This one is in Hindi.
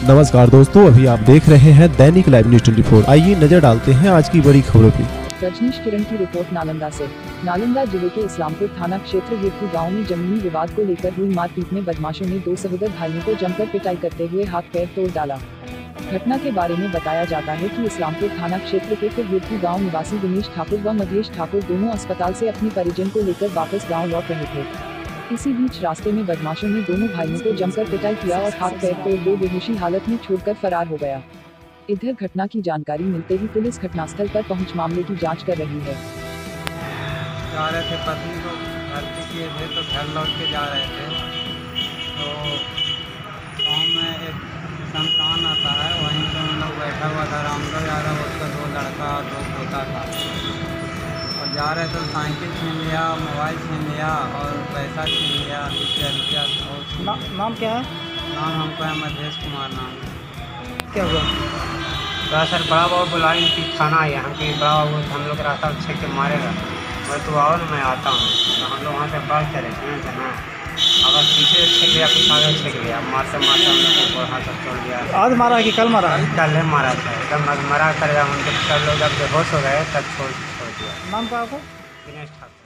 नमस्कार दोस्तों, अभी आप देख रहे हैं दैनिक लाइव न्यूज 24। आइए नजर डालते हैं आज की बड़ी खबरों पे। रजनीश किरण की रिपोर्ट नालंदा से। नालंदा जिले के इस्लामपुर थाना क्षेत्र वीरपुर गांव में जमीनी विवाद को लेकर हुई मारपीट में बदमाशों ने 2 सहोदर भाइयों को जमकर पिटाई करते हुए हाथ पैर तोड़ डाला। घटना के बारे में बताया जाता है कि इस्लामपुर थाना क्षेत्र के वीरपुर गांव निवासी दिनेश ठाकुर व मधेश ठाकुर दोनों अस्पताल से अपनी परिजन को लेकर वापस गाँव लौट रहे थे। इसी बीच रास्ते में बदमाशों ने दोनों भाइयों को जमकर पिटाई किया और हाथ पैर तोड़ दे बेहोशी हालत में छोड़कर फरार हो गया। इधर घटना की जानकारी मिलते ही पुलिस घटनास्थल पर पहुंच मामले की जांच कर रही है। जा रहे थे, पत्नी को भर्ती किए थे तो घर लौट के जा रहे थे तो गाँव में एक शमशान आता है, वहीं पे हम लोग बैठा हुआ था। रामदेव यादव, उसका 2 लड़का और 2 पोता था और जा रहे थे। साइकिल छीन लिया, मोबाइल छीन लिया और पैसा छीन लिया, 20 रुपया। नाम क्या है? नाम हमको है मधेश कुमार नाम। क्या हुआ? तो सर बड़ा बाबू बुलाई कि थाना आए यहाँ की, बड़ा बाबू हम लोग रास्ता छेक के मारेगा। मैं तो आओ ना, मैं आता हूँ। तो हम लोग वहाँ से बात करे थे ना, अगर पीछे छेक लिया, कुछ आगे छेक लिया, मारते मारते हम लोग को हाथ तोड़ दिया। आज मारा कि कल मारा? कल है मारा था, एकदम मरा कर हम सब लोग जब बेहोश हो गए तब छोड़ दिया। नाम क्या आपका? दिनेश ठाकुर।